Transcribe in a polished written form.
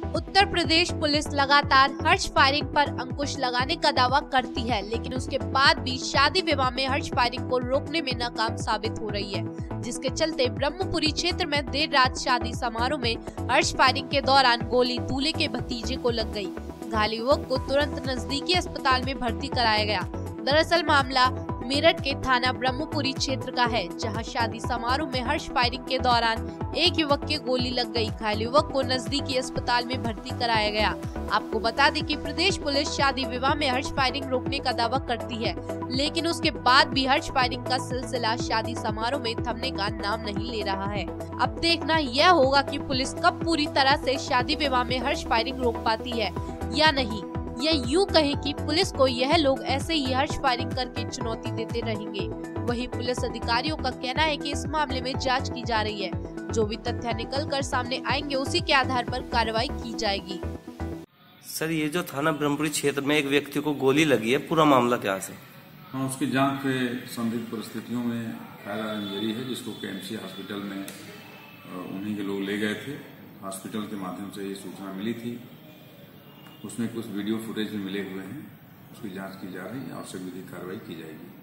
Uttar Pradesh police लगातार हर्ष firing पर अंकुश लगाने का दावा करती है, लेकिन उसके बाद भी शादी विवाह में हर्ष फायरिंग को रोकने में नाकाम साबित हो रही है, जिसके चलते ब्रह्मपुरी क्षेत्र में देर रात शादी समारोह में हर्ष फायरिंग के दौरान गोली दूल्हे के भतीजे को लग गई। घायल युवक को तुरंत नजदीकी अस्पताल में भर्ती कराया गया। दरअसल मामला मेरठ के थाना ब्रह्मपुरी क्षेत्र का है, जहां शादी समारोह में हर्ष फायरिंग के दौरान एक युवक के गोली लग गई। घायल युवक को नजदीकी अस्पताल में भर्ती कराया गया। आपको बता दें कि प्रदेश पुलिस शादी विवाह में हर्ष फायरिंग रोकने का दावा करती है, लेकिन उसके बाद भी हर्ष फायरिंग का सिलसिला शादी समारोह में थमने का नाम नहीं ले रहा है। अब देखना यह होगा कि पुलिस कब पूरी तरह से शादी विवाह में हर्ष फायरिंग रोक पाती है या नहीं। या यूं कहें कि पुलिस को यह लोग ऐसे ही हर्ष फायरिंग करके चुनौती देते रहेंगे। वहीं पुलिस अधिकारियों का कहना है कि इस मामले में जांच की जा रही है। जो भी तथ्य निकल कर सामने आएंगे उसी के आधार पर कार्रवाई की जाएगी। सर, ये जो थाना ब्रह्मपुरी क्षेत्र में एक व्यक्ति को गोली लगी है, पूरा मामला क्या है? हाँ, उसकी जांच पे संदिग्ध परिस्थितियों में फायर इंजरी है, जिसको केएमसी हॉस्पिटल में उन्हीं के लोग ले गए थे। हॉस्पिटल के माध्यम से ये सूचना मिली थी। उसमें कुछ वीडियो फुटेज भी मिले हुए हैं। उसकी जांच की जा रही है, आवश्यक विधिक कार्रवाई की जाएगी।